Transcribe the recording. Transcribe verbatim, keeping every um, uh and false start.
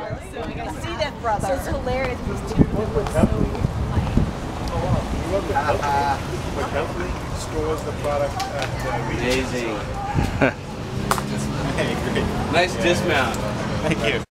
So I got to see that brother. So it's hilarious. These two look so like. The company stores the product at uh, Amazing. Hey, great. Nice Yeah. dismount. Thank you.